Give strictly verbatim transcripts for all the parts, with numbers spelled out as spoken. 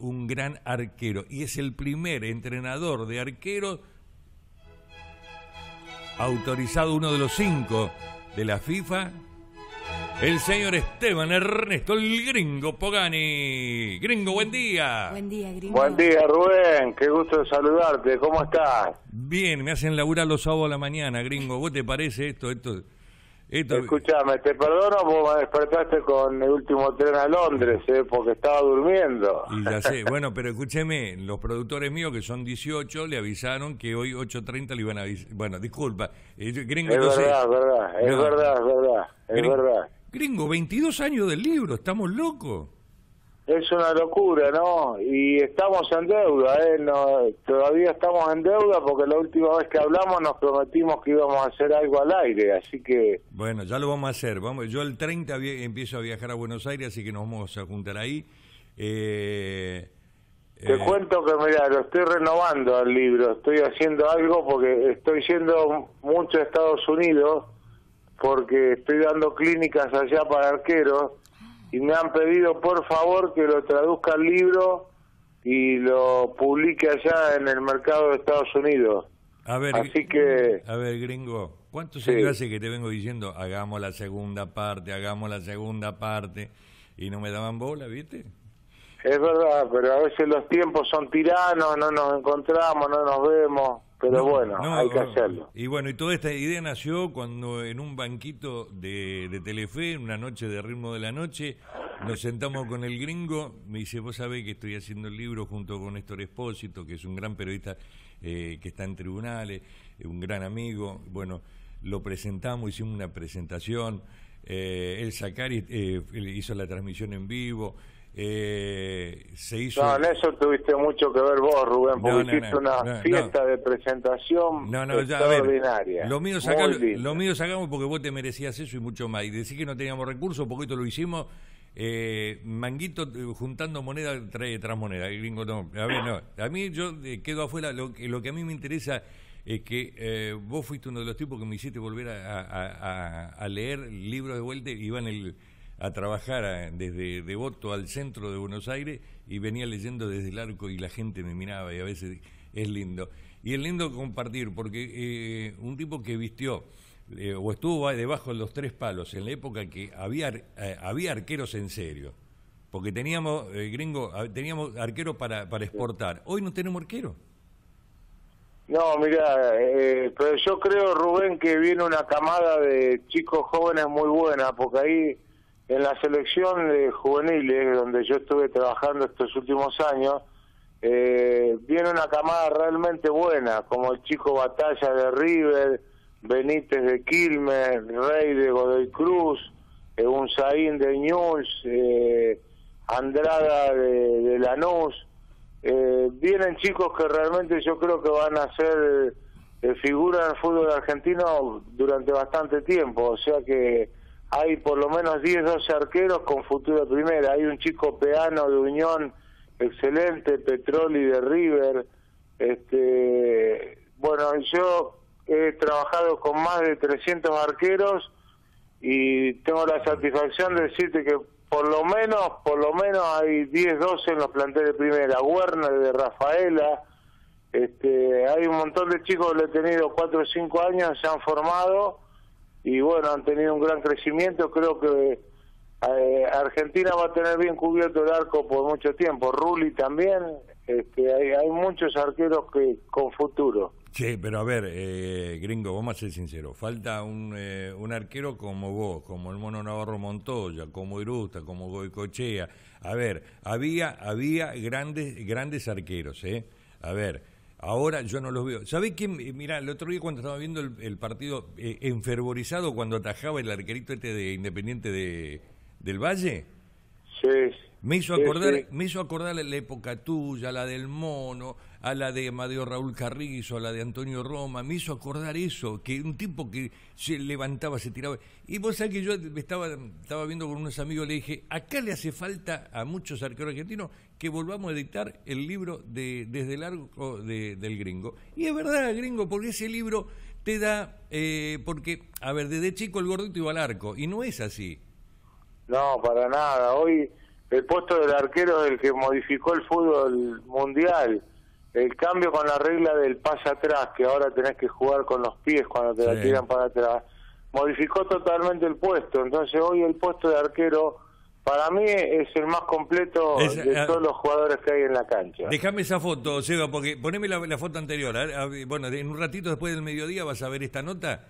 un gran arquero y es el primer entrenador de arqueros autorizado, uno de los cinco de la FIFA, el señor Esteban Ernesto, el Gringo Pogani. Gringo, buen día. Buen día, Gringo. Buen día, Rubén. Qué gusto de saludarte. ¿Cómo estás? Bien, me hacen laburar los sábados a la mañana, Gringo. ¿Vos te parece esto? esto, esto... Escuchame, te perdono porque me despertaste con el último tren a Londres, ¿eh? Porque estaba durmiendo. Y ya sé. Bueno, pero escúcheme, los productores míos, que son dieciocho, le avisaron que hoy ocho treinta le iban a avisar. Bueno, disculpa. Gringo, es entonces... verdad, verdad. Es no. verdad, es verdad. Es Gringo, verdad. Gringo, veintidós años del libro, estamos locos. Es una locura, ¿no? Y estamos en deuda, ¿eh? No, todavía estamos en deuda porque la última vez que hablamos nos prometimos que íbamos a hacer algo al aire, así que... Bueno, ya lo vamos a hacer. Vamos, yo el treinta empiezo a viajar a Buenos Aires, así que nos vamos a juntar ahí. Eh, Te eh... cuento que, mira, lo estoy renovando el libro, estoy haciendo algo porque estoy yendo mucho a Estados Unidos, porque estoy dando clínicas allá para arqueros, y me han pedido por favor que lo traduzca al libro y lo publique allá en el mercado de Estados Unidos. A ver, así que... A ver, Gringo, ¿cuántos sí. años hace que te vengo diciendo, hagamos la segunda parte, hagamos la segunda parte, y no me daban bola, viste? Es verdad, pero a veces los tiempos son tiranos, no nos encontramos, no nos vemos, pero no, bueno, no, hay que hacerlo. Y bueno, y toda esta idea nació cuando en un banquito de, de Telefe, una noche de Ritmo de la Noche, nos sentamos con el Gringo, me dice, vos sabés que estoy haciendo el libro junto con Néstor Espósito, que es un gran periodista eh, que está en tribunales, un gran amigo, bueno, lo presentamos, hicimos una presentación, eh, el Zacari eh, hizo la transmisión en vivo. Eh, se hizo... No, en eso tuviste mucho que ver vos, Rubén, porque no, no, hiciste no, una no, fiesta no. de presentación no, no, extraordinaria. Ya, lo mío sacalo, lo mío sacamos porque vos te merecías eso y mucho más. Y decís que no teníamos recursos, poquito lo hicimos, eh, manguito juntando moneda trae tras moneda. El Gringo no. A ver, no. A mí yo eh, quedo afuera. Lo, lo que a mí me interesa es que eh, vos fuiste uno de los tipos que me hiciste volver a, a, a, a leer libros de vuelta y iban el a trabajar a, desde Devoto al centro de Buenos Aires y venía leyendo desde el arco y la gente me miraba y a veces es lindo. Y es lindo compartir porque eh, un tipo que vistió eh, o estuvo debajo de los tres palos en la época que había, eh, había arqueros en serio, porque teníamos, eh, Gringo, teníamos arqueros para, para exportar. Hoy no tenemos arqueros. No, mira, eh, pero yo creo, Rubén, que viene una camada de chicos jóvenes muy buena, porque ahí en la selección de juveniles, donde yo estuve trabajando estos últimos años, eh, viene una camada realmente buena, como el chico Batalla de River, Benítez de Quilmes, Rey de Godoy Cruz, eh, Unzaín de Ñuls, eh, Andrada de, de Lanús. Eh, vienen chicos que realmente yo creo que van a ser eh, figuras del fútbol argentino durante bastante tiempo, o sea que hay por lo menos diez, doce arqueros con futuro de primera. Hay un chico Peano de Unión, excelente, Petroli de River. Este, bueno, yo he trabajado con más de trescientos arqueros y tengo la satisfacción de decirte que por lo menos, por lo menos hay diez, doce en los planteles de primera. Werner de Rafaela, este, hay un montón de chicos que lo he tenido cuatro o cinco años, se han formado y bueno, han tenido un gran crecimiento. Creo que eh, Argentina va a tener bien cubierto el arco por mucho tiempo. Rulli también, este, hay, hay muchos arqueros que con futuro. Sí, pero a ver, eh, Gringo, vamos a ser sinceros, falta un, eh, un arquero como vos, como el Mono Navarro Montoya, como Irusta, como Goicochea. A ver, había había grandes grandes arqueros, ¿eh? A ver, ahora yo no los veo. ¿Sabés quién? Mirá, el otro día cuando estaba viendo el, el partido eh, enfervorizado cuando atajaba el arquerito este de Independiente de, del Valle, sí, me hizo acordar, sí, sí. me hizo acordar la época tuya, la del Mono, a la de Amadeo Raúl Carrizo, a la de Antonio Roma, me hizo acordar eso, que un tipo que se levantaba, se tiraba. Y vos sabés que yo estaba, estaba viendo con unos amigos, le dije, acá le hace falta a muchos arqueros argentinos que volvamos a editar el libro de Desde el Arco de, del Gringo. Y es verdad, Gringo, porque ese libro te da, eh, porque, a ver, desde chico el gordito iba al arco, y no es así. No, para nada. Hoy el puesto del arquero es el que modificó el fútbol mundial. El cambio con la regla del pase atrás, que ahora tenés que jugar con los pies cuando te sí. la tiran para atrás, modificó totalmente el puesto. Entonces hoy el puesto de arquero para mí es el más completo es, de uh, todos los jugadores que hay en la cancha. Déjame esa foto, Seba, porque poneme la, la foto anterior. A ver, a ver, bueno, en un ratito después del mediodía vas a ver esta nota,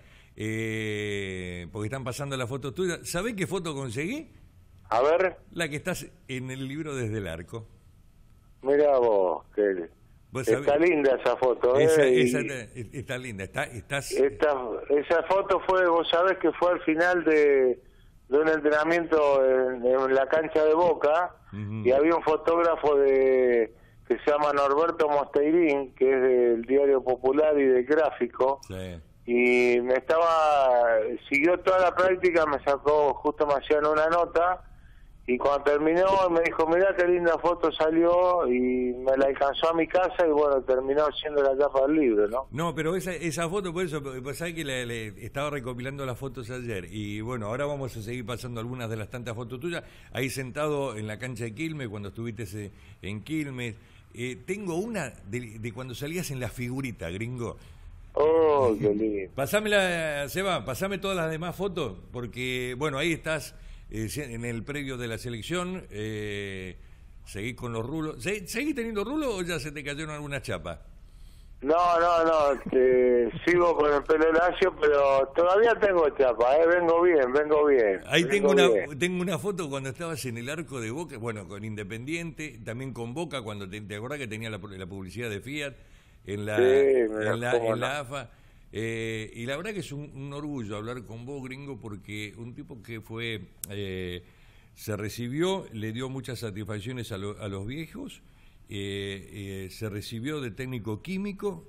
eh, porque están pasando las fotos tuyas. ¿Sabés qué foto conseguí? A ver. La que estás en el libro Desde el Arco. Mirá vos, que está linda esa foto. ¿eh? Esa, esa está, está linda. Está, estás... Esta, esa foto fue, vos sabés que fue al final de... de un entrenamiento en, en la cancha de Boca, uh-huh. y había un fotógrafo de que se llama Norberto Mosteirín, que es del Diario Popular y del Gráfico, sí. y me estaba, siguió toda la práctica, me sacó, justo me hacían una nota, y cuando terminó me dijo, mirá qué linda foto salió, y me la alcanzó a mi casa, y bueno, terminó siendo la tapa del libro, ¿no? No, pero esa esa foto, por eso, pues sabés que le, le estaba recopilando las fotos ayer, y bueno, ahora vamos a seguir pasando algunas de las tantas fotos tuyas, ahí sentado en la cancha de Quilmes, cuando estuviste en Quilmes. Eh, tengo una de, de cuando salías en la figurita, gringo. Oh, qué lindo. Pasámela, Seba, pasame todas las demás fotos, porque, bueno, ahí estás... Eh, en el previo de la selección, eh, ¿seguís con los rulos? ¿Seguís teniendo rulos o ya se te cayeron algunas chapas? No, no, no, este, sigo con el pelo lacio, pero todavía tengo chapa, eh, vengo bien, vengo bien. Ahí vengo tengo una bien. tengo una foto cuando estabas en el arco de Boca, bueno, con Independiente, también con Boca, cuando te, te acordás que tenía la, la publicidad de Fiat en la, sí, en la, en no. la A F A. Eh, y la verdad que es un, un orgullo hablar con vos, gringo, porque un tipo que fue, eh, se recibió, le dio muchas satisfacciones a, lo, a los viejos, eh, eh, se recibió de técnico químico,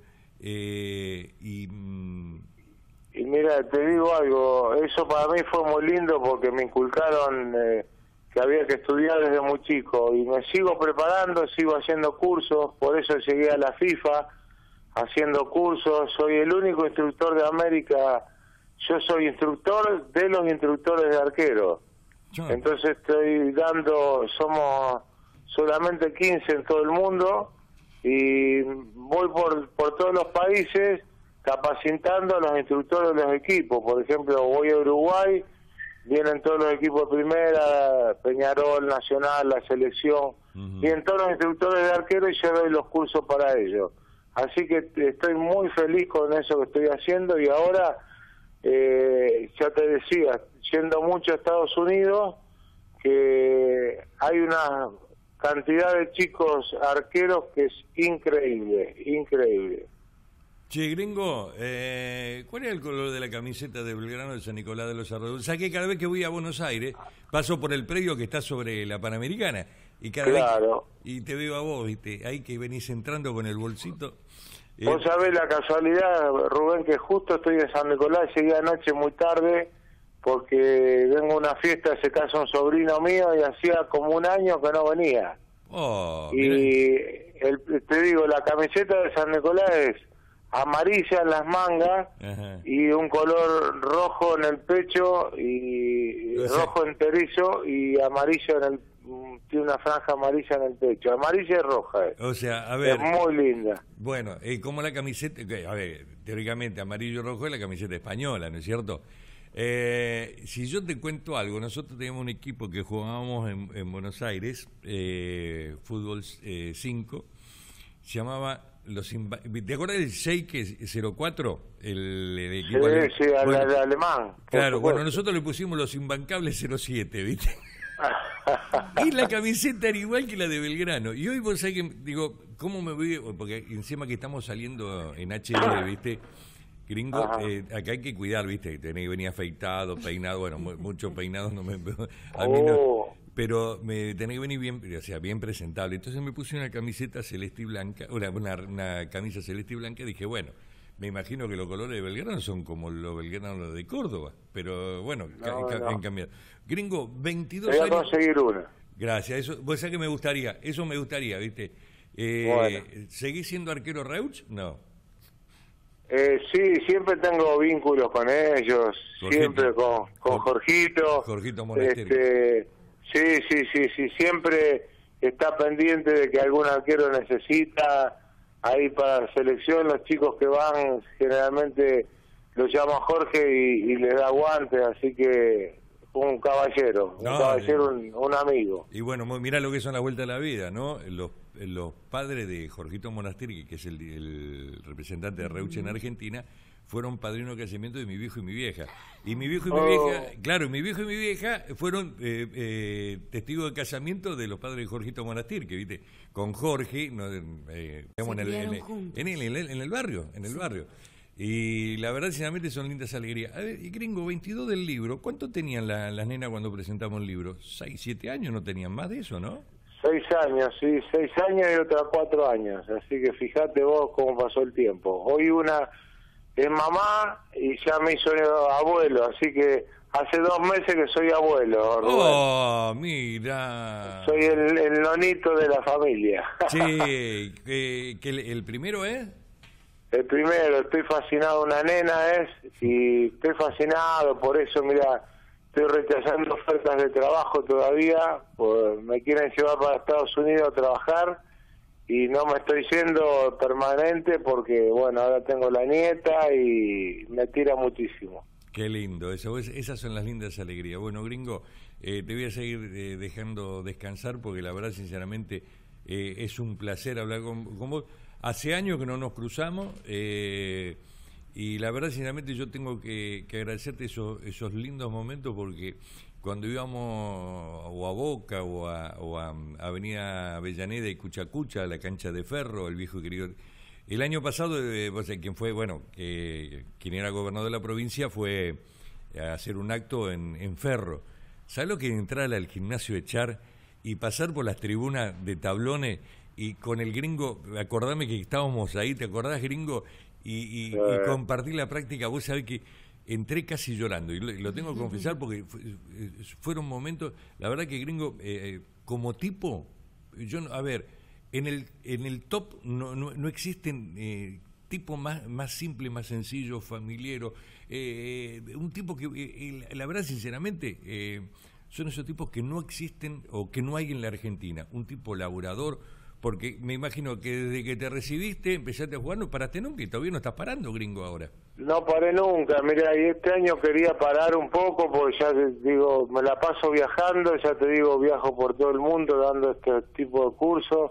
eh, y... Mm, y mira, te digo algo, eso para mí fue muy lindo porque me inculcaron eh, que había que estudiar desde muy chico, y me sigo preparando, sigo haciendo cursos, por eso llegué a la FIFA, haciendo cursos, soy el único instructor de América, yo soy instructor de los instructores de arquero, sí. Entonces estoy dando, somos solamente quince en todo el mundo, y voy por, por todos los países capacitando a los instructores de los equipos. Por ejemplo, voy a Uruguay, vienen todos los equipos de primera, Peñarol, Nacional, la selección, uh-huh. vienen todos los instructores de arquero y yo doy los cursos para ellos. Así que estoy muy feliz con eso que estoy haciendo, y ahora, eh, ya te decía, yendo mucho a Estados Unidos, que hay una cantidad de chicos arqueros que es increíble, increíble. Che, gringo, eh, ¿cuál es el color de la camiseta de Belgrano de San Nicolás de los Arroyos? O sea, que cada vez que voy a Buenos Aires, paso por el predio que está sobre la Panamericana, y cada claro. vez, y te veo a vos, viste, ahí que venís entrando con el bolsito. Eh, Vos sabés la casualidad, Rubén, que justo estoy en San Nicolás, llegué anoche muy tarde, porque vengo a una fiesta, se casa un sobrino mío, y hacía como un año que no venía. Oh, y el, te digo, la camiseta de San Nicolás es amarilla en las mangas, ajá. y un color rojo en el pecho, y o sea, rojo enterizo, y amarillo en el, tiene una franja amarilla en el pecho, amarilla y roja. Eh. O sea, a ver, es muy linda. Bueno, eh, como la camiseta, a ver, teóricamente amarillo y rojo es la camiseta española, ¿no es cierto? Eh, si yo te cuento algo, nosotros teníamos un equipo que jugábamos en, en Buenos Aires, eh, fútbol cinco, se llamaba los Inva- ¿te acuerdas del Sheikh cero cuatro? El, el equipo sí, alemán. Sí, al, bueno, al alemán. Claro, bueno, nosotros le pusimos los Imbancables cero siete, ¿viste? Y la camiseta era igual que la de Belgrano. Y hoy vos sabés que, digo, ¿cómo me voy? Porque encima que estamos saliendo en H D, ¿viste? Gringo, eh, acá hay que cuidar, ¿viste? Tenés que venir afeitado, peinado, bueno, mucho peinado no me... A mí no, oh. pero me tenés que venir bien, o sea, bien presentable. Entonces me puse una camiseta celeste y blanca, una, una, una camisa celeste y blanca, y dije, bueno, me imagino que los colores de Belgrano son como los belgranos de Córdoba, pero bueno, no, ca- no. han cambiado. Gringo, veintidós Voy a años... conseguir una. Gracias, eso, vos sabés que me gustaría, eso me gustaría, ¿viste? Eh, bueno. ¿Seguís siendo arquero Reuch? No. Eh, sí, siempre tengo vínculos con ellos, Jorgito. siempre con, con Jorgito. Jorgito Monasterio. Este, Sí, sí, sí, sí, siempre está pendiente de que algún arquero necesita ahí para la selección. Los chicos que van generalmente los llama Jorge y, y les da guantes, así que un caballero, no, un caballero, eh, un, un amigo. Y bueno, mirá lo que son las vueltas de la vida, ¿no? Los, los padres de Jorgito Monastir, que es el, el representante de Reuche en Argentina, fueron padrinos de casamiento de mi viejo y mi vieja. Y mi viejo y mi Oh. vieja, claro, mi viejo y mi vieja fueron eh, eh, testigos de casamiento de los padres de Jorgito Monastir, que viste, con Jorge, no, eh, digamos, en, el, en, el, en, el, en, el, en el barrio, en el sí. barrio. Y la verdad, sinceramente, son lindas alegrías. A ver, y gringo, veintidós del libro, ¿cuánto tenían la, las nenas cuando presentamos el libro? ¿Seis, siete años? No tenían más de eso, ¿no? Seis años, sí, seis años y otra cuatro años. Así que fíjate vos cómo pasó el tiempo. Hoy una es mamá y ya me hizo abuelo, así que hace dos meses que soy abuelo, Rubén. ¡Oh, mira! Soy el, el nonito de la familia. Sí, eh, ¿que el, el primero es? El primero, estoy fascinado, una nena es, y estoy fascinado, por eso, mira, estoy rechazando ofertas de trabajo todavía, pues me quieren llevar para Estados Unidos a trabajar y no me estoy yendo permanente porque, bueno, ahora tengo la nieta y me tira muchísimo. Qué lindo, eso, esas son las lindas alegrías. Bueno, gringo, eh, te voy a seguir eh, dejando descansar porque la verdad, sinceramente, eh, es un placer hablar con, con vos. Hace años que no nos cruzamos eh, y la verdad, sinceramente, yo tengo que, que agradecerte esos, esos lindos momentos porque cuando íbamos o a Boca o a, o a Avenida Avellaneda y Cuchacucha, a la cancha de Ferro, el viejo y querido... El año pasado, eh, o sea, quien fue, bueno, eh, quien era gobernador de la provincia fue a hacer un acto en, en Ferro. ¿Sabes lo que es entrar al gimnasio Echar y pasar por las tribunas de tablones y con el gringo, acordame que estábamos ahí, ¿te acordás, gringo? Y, y, sí. y compartir la práctica, vos sabés que entré casi llorando, y lo, lo tengo que confesar porque fue, fueron momentos, la verdad que gringo, eh, como tipo, yo, a ver, en el en el top no, no, no existen eh, tipos más, más simples, más sencillos, familiares, eh, un tipo que, eh, la verdad, sinceramente, eh, son esos tipos que no existen o que no hay en la Argentina, un tipo laburador. Porque me imagino que desde que te recibiste, empezaste a jugar, no paraste nunca y todavía no estás parando, gringo, ahora. No paré nunca, mira, y este año quería parar un poco porque ya te digo, me la paso viajando, ya te digo, viajo por todo el mundo dando este tipo de cursos.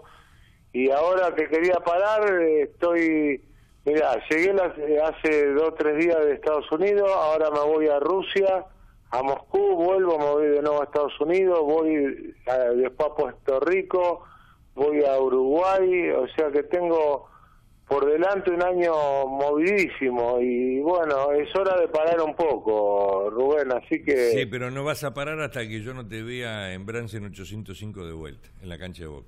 Y ahora que quería parar, estoy, mira, llegué las, hace dos o tres días de Estados Unidos, ahora me voy a Rusia, a Moscú, vuelvo, me voy de nuevo a Estados Unidos, voy a, después a Puerto Rico, voy a Uruguay, o sea que tengo por delante un año movidísimo y bueno, es hora de parar un poco, Rubén, así que... Sí, pero no vas a parar hasta que yo no te vea en Bransen ochocientos cinco de vuelta, en la cancha de Boca.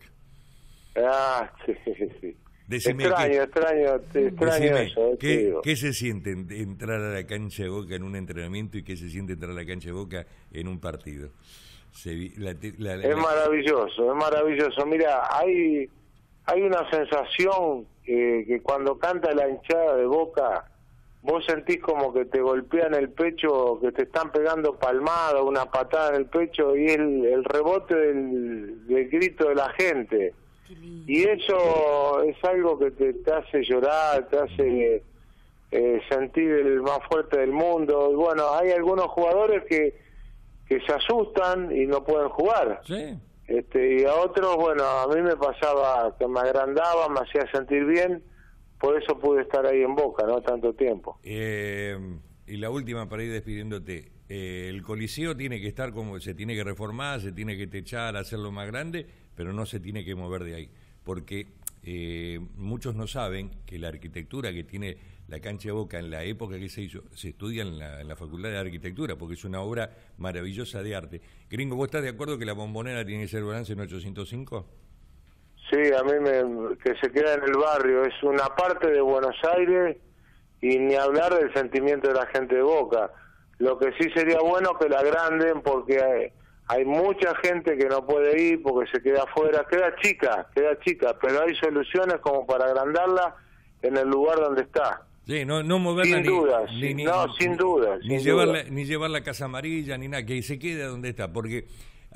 Ah, sí, sí. Decime extraño, que, extraño, extraño decime, eso. Eh, ¿qué, ¿qué se siente entrar a la cancha de Boca en un entrenamiento y qué se siente entrar a la cancha de Boca en un partido? Se, la, la, la, es la... maravilloso, es maravilloso. Mira, hay hay una sensación eh, que cuando canta la hinchada de Boca, vos sentís como que te golpean el pecho, que te están pegando palmada, una patada en el pecho, y el, el rebote del, del grito de la gente. Y eso es algo que te, te hace llorar, te hace eh, sentir el más fuerte del mundo. Y bueno, hay algunos jugadores que que se asustan y no pueden jugar. Sí. Este, y a otros, bueno, a mí me pasaba que me agrandaba, me hacía sentir bien, por eso pude estar ahí en Boca, ¿no? Tanto tiempo. Eh, y la última para ir despidiéndote, eh, el Coliseo tiene que estar como, se tiene que reformar, se tiene que techar, hacerlo más grande, pero no se tiene que mover de ahí, porque eh, muchos no saben que la arquitectura que tiene la cancha de Boca en la época que se hizo, se estudia en la, en la Facultad de Arquitectura, porque es una obra maravillosa de arte. Gringo, ¿vos estás de acuerdo que la Bombonera tiene que ser Bransen ochocientos cinco? Sí, a mí me, que se queda en el barrio, es una parte de Buenos Aires, y ni hablar del sentimiento de la gente de Boca. Lo que sí sería bueno que la agranden, porque hay, hay mucha gente que no puede ir porque se queda afuera, queda chica, queda chica, pero hay soluciones como para agrandarla en el lugar donde está. Sí, no, no moverla sin ni, dudas, ni, no, ni, sin dudas, ni sin llevarla, duda. ni llevar la Casa Amarilla, ni nada, que se quede donde está, porque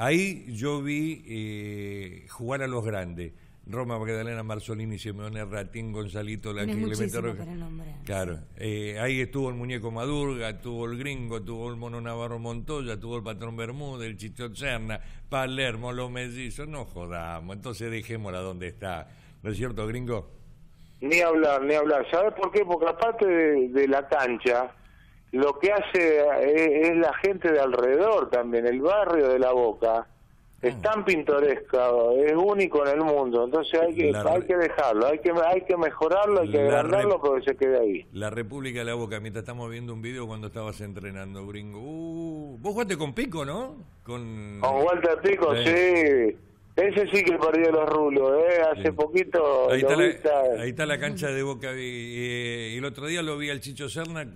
Ahí yo vi eh, jugar a los grandes. Roma, Magdalena, Marzolini, Simeone, Ratín, Gonzalito, la Clemente Roca. Claro, eh, ahí estuvo el muñeco Madurga, estuvo el Gringo, tuvo el Mono Navarro Montoya, tuvo el Patrón Bermúdez, el Chicho Serna, Palermo, los Mellizos, no jodamos, entonces dejémosla donde está. ¿No es cierto, Gringo? Ni hablar, ni hablar. ¿Sabes por qué? Porque aparte de, de la cancha, lo que hace es, es la gente de alrededor también, el barrio de La Boca. Es tan pintoresca, es único en el mundo, entonces hay que la, hay que dejarlo, hay que hay que mejorarlo, hay que agrandarlo para que se quede ahí. La República de La Boca, mientras estamos viendo un video cuando estabas entrenando, Gringo. Uh, vos jugaste con Pico, ¿no? Con, con Walter Pico, sí. sí. Ese sí que perdió los rulos, ¿eh? Hace sí. poquito... Ahí está, la, ahí está la cancha de Boca. Y, y el otro día lo vi al Chicho Serna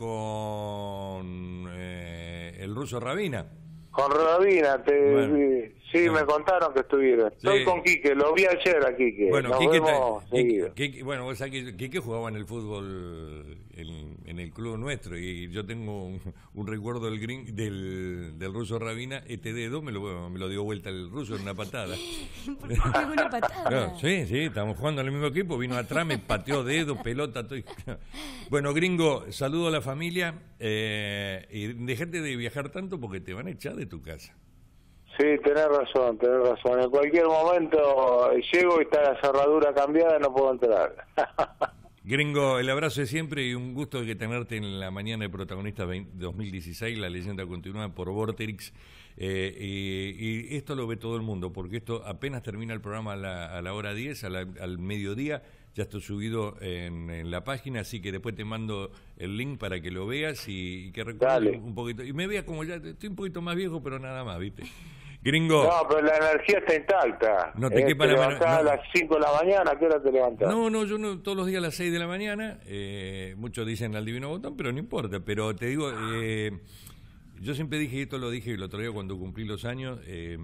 con eh, el ruso Rabina. Con Rabina, te, bueno, sí, sí, me contaron que estuvieron. Estoy sí. con Quique, lo vi ayer a Quique. Bueno, Nos Quique, vemos Quique, Quique, bueno, vos sabés que Quique jugaba en el fútbol en, en el club nuestro y yo tengo un, un recuerdo del, green, del del ruso Rabina, este dedo me lo, me lo dio vuelta el ruso en una patada. ¿Por qué pegó una patada? Claro, sí, sí, estamos jugando en el mismo equipo, vino atrás, me pateó dedo, pelota, todo. Bueno, Gringo, saludo a la familia eh, y dejate de viajar tanto porque te van a echar de tu casa. Sí, tenés razón, tenés razón. En cualquier momento llego y está la cerradura cambiada, no puedo entrar. Gringo, el abrazo de siempre y un gusto de tenerte en la mañana de Protagonistas dos mil dieciséis. La leyenda continúa por Vorterix. Eh, y, y esto lo ve todo el mundo, porque esto apenas termina el programa a la, a la hora diez, a la, al mediodía. Ya está subido en, en la página, así que después te mando el link para que lo veas y, y que recuerdes un poquito. Y me veas como ya, estoy un poquito más viejo, pero nada más, ¿viste? Gringo. No, pero la energía está intacta. No te, eh, te levantás no, a las cinco de la mañana, ¿a qué hora te levantás? No, no, yo no, todos los días a las seis de la mañana, eh, muchos dicen al divino botón, pero no importa. Pero te digo, eh, yo siempre dije, y esto lo dije el otro día cuando cumplí los años, eh,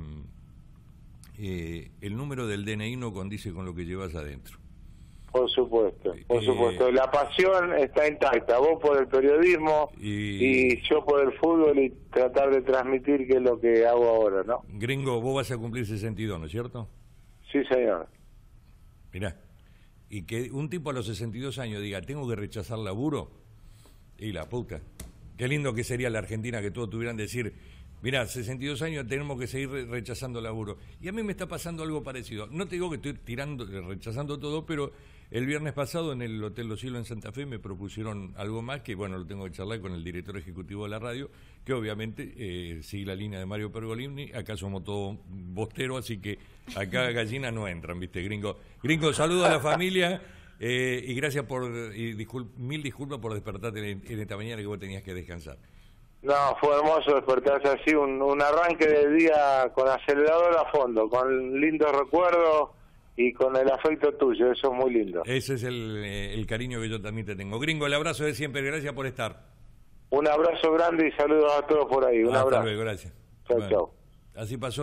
eh, el número del D N I no condice con lo que llevas adentro. Por supuesto, por eh, supuesto. La pasión está intacta, vos por el periodismo y, y yo por el fútbol y tratar de transmitir qué es lo que hago ahora, ¿no? Gringo, vos vas a cumplir sesenta y dos, ¿no es cierto? Sí, señor. Mirá, y que un tipo a los sesenta y dos años diga, tengo que rechazar laburo, y la puta. Qué lindo que sería la Argentina que todos tuvieran que decir, mirá, sesenta y dos años tenemos que seguir rechazando laburo. Y a mí me está pasando algo parecido. No te digo que estoy tirando, rechazando todo, pero el viernes pasado en el Hotel Los Hilos en Santa Fe me propusieron algo más que, bueno, lo tengo que charlar con el director ejecutivo de la radio, que obviamente eh, sigue la línea de Mario Pergolini. Acá somos todos bosteros, así que acá gallinas no entran, ¿viste, Gringo? Gringo, saludo a la familia eh, y gracias por, y discul mil disculpas por despertarte en, en esta mañana que vos tenías que descansar. No, fue hermoso despertarse así, un, un arranque de día con acelerador a fondo, con lindos recuerdos y con el afecto tuyo, eso es muy lindo. Ese es el, el cariño que yo también te tengo. Gringo, el abrazo de siempre, gracias por estar. Un abrazo grande y saludos a todos por ahí, un Hasta abrazo. Luego, gracias. Chao, bueno, chao. Así pasó.